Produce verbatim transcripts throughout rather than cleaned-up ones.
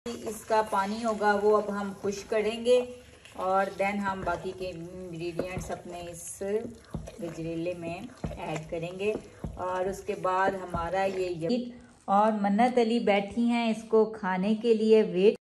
इसका पानी होगा वो अब हम खुश करेंगे और देन हम बाकी के इंग्रेडिएंट्स अपने इस गजरेले में ऐड करेंगे। और उसके बाद हमारा ये यमी और मन्नत अली बैठी हैं इसको खाने के लिए वेट।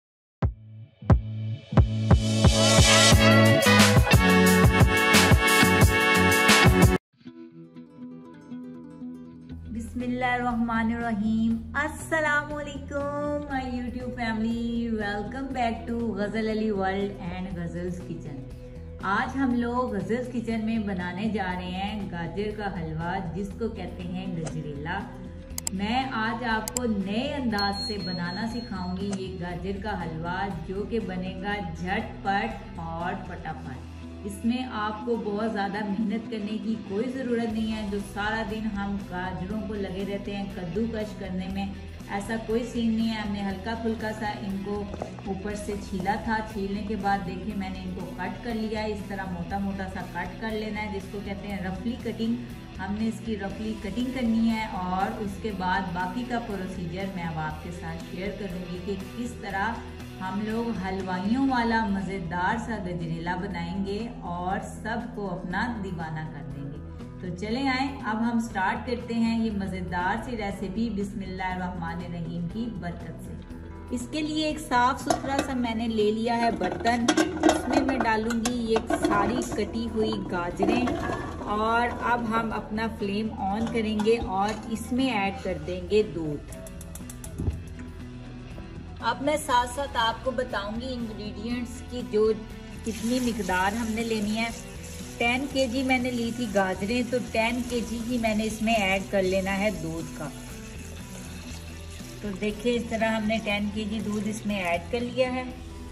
बिस्मिल्लाहिर्रहमानिर्रहीम। अस्सलाम वालेकुम my YouTube family, welcome back to Ghazal Ali world and Ghazal's kitchen. आज हम लोग गजल्स किचन में बनाने जा रहे हैं गाजर का हलवा, जिसको कहते हैं गजरेला। मैं आज आपको नए अंदाज से बनाना सिखाऊंगी ये गाजर का हलवा, जो कि बनेगा झटपट और फटाफट। इसमें आपको बहुत ज़्यादा मेहनत करने की कोई ज़रूरत नहीं है। जो सारा दिन हम गाजरों को लगे रहते हैं कद्दूकश करने में, ऐसा कोई सीन नहीं है। हमने हल्का फुल्का सा इनको ऊपर से छीला था। छीलने के बाद देखिए मैंने इनको कट कर लिया है। इस तरह मोटा मोटा सा कट कर लेना है, जिसको कहते हैं रफली कटिंग। हमने इसकी रफली कटिंग करनी है और उसके बाद बाकी का प्रोसीजर मैं अब आपके साथ शेयर करूँगी कि किस तरह हम लोग हलवाइयों वाला मज़ेदार सा गजरेला बनाएंगे और सबको अपना दीवाना कर देंगे। तो चले आए अब हम स्टार्ट करते हैं ये मज़ेदार सी रेसिपी बिस्मिल्लाहिर्रहमानिर्रहीम की बरकत से। इसके लिए एक साफ सुथरा सा मैंने ले लिया है बर्तन। उसमें मैं डालूंगी ये सारी कटी हुई गाजरें और अब हम अपना फ्लेम ऑन करेंगे और इसमें ऐड कर देंगे दूध। अब मैं साथ साथ आपको बताऊंगी इंग्रेडिएंट्स की जो कितनी मिकदार हमने लेनी है। टेन केजी मैंने ली थी गाजरें, तो टेन केजी ही मैंने इसमें ऐड कर लेना है दूध का। तो देखिए इस तरह हमने टेन केजी दूध इसमें ऐड कर लिया है।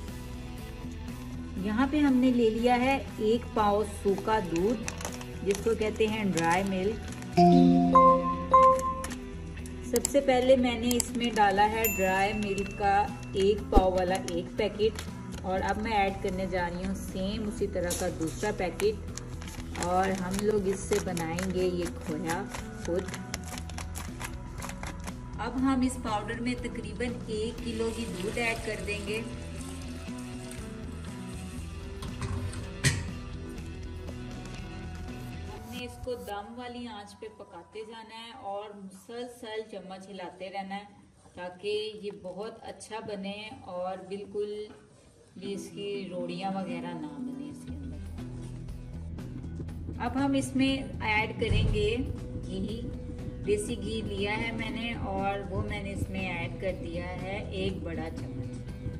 यहाँ पे हमने ले लिया है एक पाव सूखा दूध, जिसको कहते हैं ड्राई मिल्क। सबसे पहले मैंने इसमें डाला है ड्राई मिल्क का एक पाव वाला एक पैकेट और अब मैं ऐड करने जा रही हूँ सेम उसी तरह का दूसरा पैकेट और हम लोग इससे बनाएंगे ये खोया खुद। अब हम इस पाउडर में तकरीबन एक किलो की दूध ऐड कर देंगे। इसको दम वाली आंच पे पकाते जाना है और मुसलसल चम्मच हिलाते रहना है ताकि ये बहुत अच्छा बने और बिल्कुल भी इसकी रोड़ियां वगैरह ना बने इसके अंदर। अब हम इसमें ऐड करेंगे घी। देसी घी लिया है मैंने और वो मैंने इसमें ऐड कर दिया है एक बड़ा चम्मच।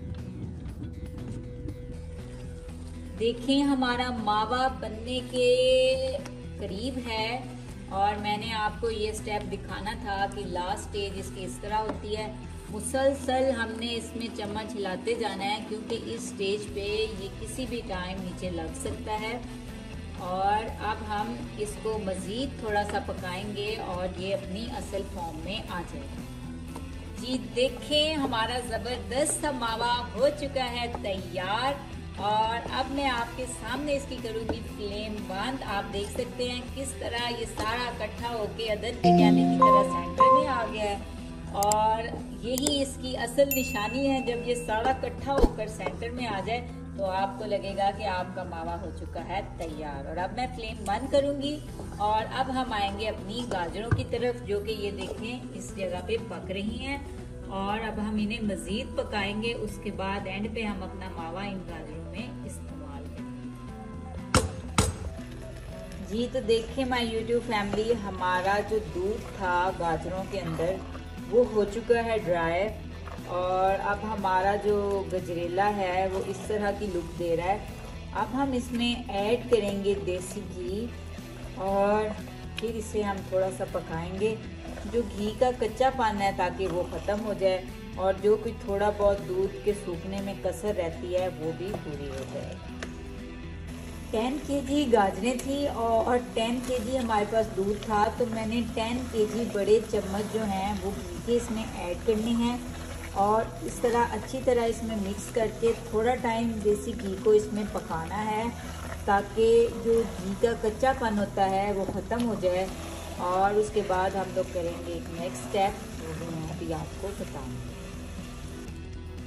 देखें हमारा मावा बनने के करीब है और मैंने आपको ये स्टेप दिखाना था कि लास्ट स्टेज इसकी इस तरह होती है। मुसलसल हमने इसमें चम्मच हिलाते जाना है क्योंकि इस स्टेज पे ये किसी भी टाइम नीचे लग सकता है। और अब हम इसको मज़ीद थोड़ा सा पकाएंगे और ये अपनी असल फॉर्म में आ जाएगा। जी देखें हमारा ज़बरदस्त सा मावा हो चुका है तैयार और अब मैं आपके सामने इसकी करूँगी फ्लेम बंद। आप देख सकते हैं किस तरह ये सारा इकट्ठा होके अदर बिरयानी की तरह सेंटर में आ गया है और यही इसकी असल निशानी है। जब ये सारा इकट्ठा होकर सेंटर में आ जाए तो आपको लगेगा कि आपका मावा हो चुका है तैयार। और अब मैं फ्लेम बंद करूँगी और अब हम आएंगे अपनी गाजरों की तरफ, जो कि ये देखें इस जगह पे पक रही हैं और अब हम इन्हें मज़ीद पकाएंगे। उसके बाद एंड पे हम अपना मावा इन गाजरों में इस्तेमाल करेंगे। जी तो देखिए माय यूट्यूब फैमिली, हमारा जो दूध था गाजरों के अंदर वो हो चुका है ड्राई और अब हमारा जो गजरेला है वो इस तरह की लुक दे रहा है। अब हम इसमें ऐड करेंगे देसी घी और फिर इसे हम थोड़ा सा पकाएंगे। जो घी का कच्चा पाना है ताकि वो ख़त्म हो जाए और जो कुछ थोड़ा बहुत दूध के सूखने में कसर रहती है वो भी पूरी हो जाए। टेन केजी गाजरें थी और टेन केजी हमारे पास दूध था, तो मैंने टेन केजी बड़े चम्मच जो हैं वो घी के इसमें ऐड करने हैं और इस तरह अच्छी तरह इसमें मिक्स करके थोड़ा टाइम देसी घी को इसमें पकाना है ताकि जो घी का कच्चापन होता है वो ख़त्म हो जाए। और उसके बाद हम लोग करेंगे एक नेक्स्ट स्टेप, वो मैं अभी आपको बताऊंगी।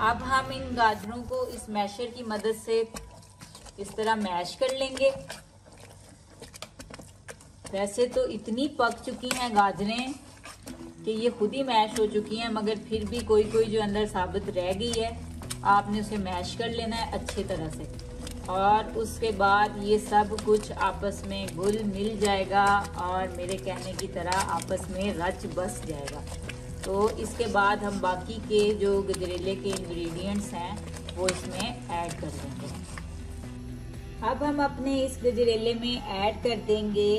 अब हम इन गाजरों को इस मैशर की मदद से इस तरह मैश कर लेंगे। वैसे तो इतनी पक चुकी हैं गाजरें कि ये खुद ही मैश हो चुकी हैं, मगर फिर भी कोई कोई जो अंदर साबुत रह गई है, आपने उसे मैश कर लेना है अच्छी तरह से। और उसके बाद ये सब कुछ आपस में घुल मिल जाएगा और मेरे कहने की तरह आपस में रच बस जाएगा। तो इसके बाद हम बाकी के जो गजरेले के इंग्रेडिएंट्स हैं वो इसमें ऐड कर देंगे। अब हम अपने इस गजरेले में ऐड कर देंगे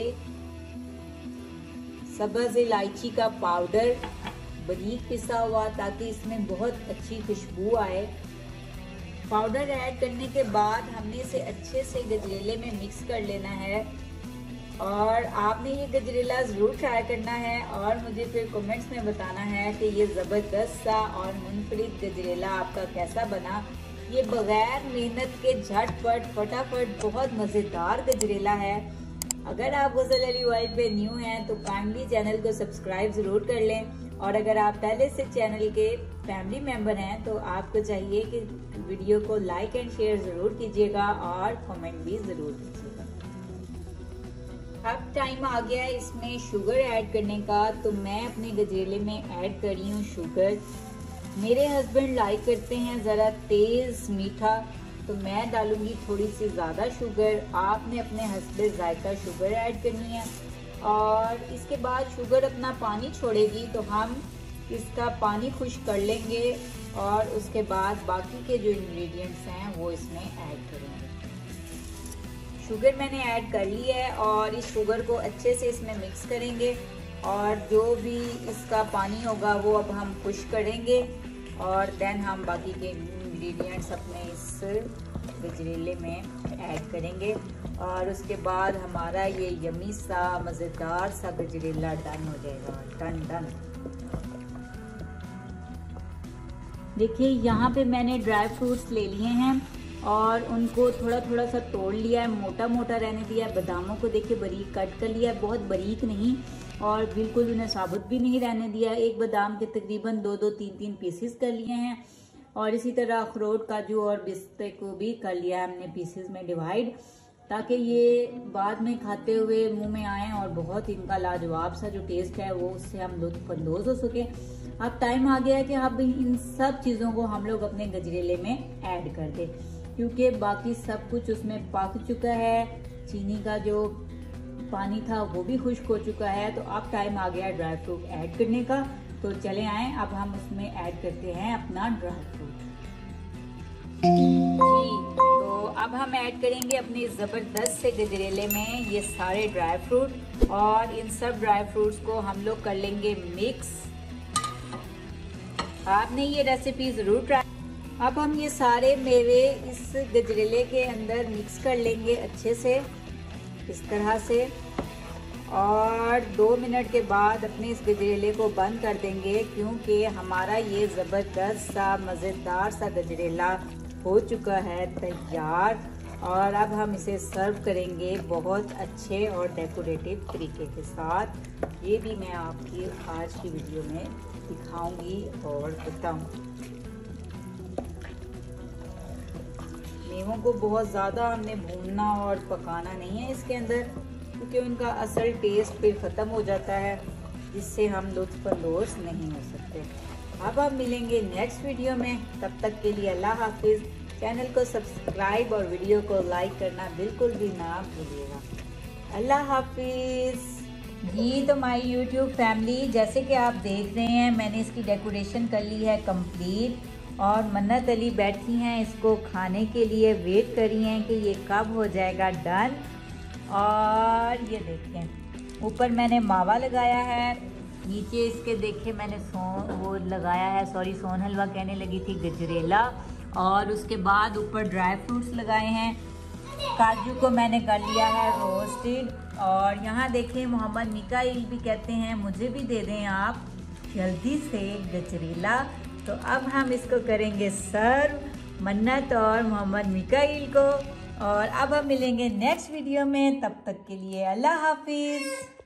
सब्ज़ इलायची का पाउडर, बारीक पिसा हुआ, ताकि इसमें बहुत अच्छी खुशबू आए। पाउडर ऐड करने के बाद हमने इसे अच्छे से गजरेले में मिक्स कर लेना है और आपने ये गजरेला ज़रूर ट्राई करना है और मुझे फिर कमेंट्स में बताना है कि ये ज़बरदस्त सा और मुनफरिद गजरेला आपका कैसा बना। ये बगैर मेहनत के झटपट फटाफट बहुत मज़ेदार गजरेला है। अगर आप गज़ल अली वर्ल्ड पे न्यू हैं तो काइंडली चैनल को सब्सक्राइब ज़रूर कर लें और अगर आप पहले से चैनल के फैमिली मेंबर हैं तो आपको चाहिए कि वीडियो को लाइक एंड शेयर ज़रूर कीजिएगा और कमेंट भी ज़रूर कीजिएगा। अब टाइम आ गया है इसमें शुगर ऐड करने का, तो मैं अपने गजरेले में ऐड कर रही हूँ शुगर। मेरे हस्बैंड लाइक करते हैं ज़रा तेज़ मीठा, तो मैं डालूंगी थोड़ी सी ज़्यादा शुगर। आपने अपने हस्बे जायका शुगर ऐड करनी है और इसके बाद शुगर अपना पानी छोड़ेगी तो हम इसका पानी खुश्क कर लेंगे और उसके बाद बाकी के जो इंग्रेडिएंट्स हैं वो इसमें ऐड करेंगे। शुगर मैंने ऐड कर ली है और इस शुगर को अच्छे से इसमें मिक्स करेंगे और जो भी इसका पानी होगा वो अब हम खुश्क करेंगे और देन हम बाकी के इंग्रेडिएंट्स अपने इस गजरेले में ऐड करेंगे और उसके बाद हमारा ये यमी सा मज़ेदार सा गजरेला डन हो जाएगा। Done done. देखिए यहाँ पे मैंने ड्राई फ्रूट्स ले लिए हैं और उनको थोड़ा थोड़ा सा तोड़ लिया है, मोटा मोटा रहने दिया है। बादामों को देखिए बारीक कट कर लिया है, बहुत बारीक नहीं और बिल्कुल उन्हें साबुत भी नहीं रहने दिया। एक बादाम के तकरीबन दो दो तीन तीन पीसेस कर लिए हैं और इसी तरह अखरोट, काजू और पिस्ते को भी कर लिया है हमने पीसेस में डिवाइड, ताकि ये बाद में खाते हुए मुंह में आए और बहुत इनका लाजवाब सा जो टेस्ट है वो उससे हम लुत्फानंदोज हो सके। अब टाइम आ गया है कि अब इन सब चीज़ों को हम लोग अपने गजरेले में ऐड कर दें, क्योंकि बाकी सब कुछ उसमें पक चुका है। चीनी का जो पानी था वो भी खुश्क हो चुका है। तो अब टाइम आ गया ड्राई फ्रूट ऐड करने का। तो चले आए, अब हम उसमें ऐड करते हैं अपना ड्राई फ्रूट। तो अब हम ऐड करेंगे अपने ज़बरदस्त से गजरेले में ये सारे ड्राई फ्रूट और इन सब ड्राई फ्रूट्स को हम लोग कर लेंगे मिक्स। आपने ये रेसिपी ज़रूर ट्राई। अब हम ये सारे मेवे इस गजरेले के अंदर मिक्स कर लेंगे अच्छे से इस तरह से और दो मिनट के बाद अपने इस गजरेले को बंद कर देंगे, क्योंकि हमारा ये ज़बरदस्त सा मज़ेदार सा गजरेला हो चुका है तैयार। और अब हम इसे सर्व करेंगे बहुत अच्छे और डेकोरेटिव तरीके के साथ। ये भी मैं आपकी आज की वीडियो में दिखाऊंगी और बताऊंगी। मेवों को बहुत ज़्यादा हमने भूनना और पकाना नहीं है इसके अंदर, क्योंकि उनका असल टेस्ट फिर ख़त्म हो जाता है, जिससे हम लुत्फ़अंदोज़ नहीं हो सकते। अब हम मिलेंगे नेक्स्ट वीडियो में, तब तक के लिए अल्लाह हाफिज़। चैनल को सब्सक्राइब और वीडियो को लाइक करना बिल्कुल भी ना भूलिएगा। अल्लाह हाफिज़। जी तो माय यूट्यूब फैमिली, जैसे कि आप देख रहे हैं मैंने इसकी डेकोरेशन कर ली है कंप्लीट और मन्नत अली बैठी हैं इसको खाने के लिए, वेट कर रही हैं कि ये कब हो जाएगा डन। और ये देखें ऊपर मैंने मावा लगाया है, नीचे इसके देखे मैंने सोन वो लगाया है, सॉरी सोन हलवा कहने लगी थी, गजरेला, और उसके बाद ऊपर ड्राई फ्रूट्स लगाए हैं। काजू को मैंने कर लिया है रोस्टेड। और यहाँ देखें मोहम्मद मिकाइल भी कहते हैं मुझे भी दे दें आप जल्दी से गजरेला। तो अब हम इसको करेंगे सर्व मन्नत और मोहम्मद मिकाइल को। और अब हम मिलेंगे नेक्स्ट वीडियो में, तब तक के लिए अल्लाह हाफिज़।